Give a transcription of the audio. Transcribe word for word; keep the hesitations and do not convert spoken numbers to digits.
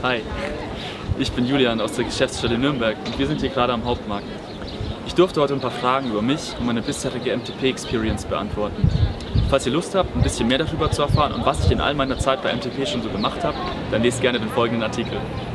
Hi, ich bin Julian aus der Geschäftsstelle Nürnberg und wir sind hier gerade am Hauptmarkt. Ich durfte heute ein paar Fragen über mich und meine bisherige M T P-Experience beantworten. Falls ihr Lust habt, ein bisschen mehr darüber zu erfahren und was ich in all meiner Zeit bei M T P schon so gemacht habe, dann lest gerne den folgenden Artikel.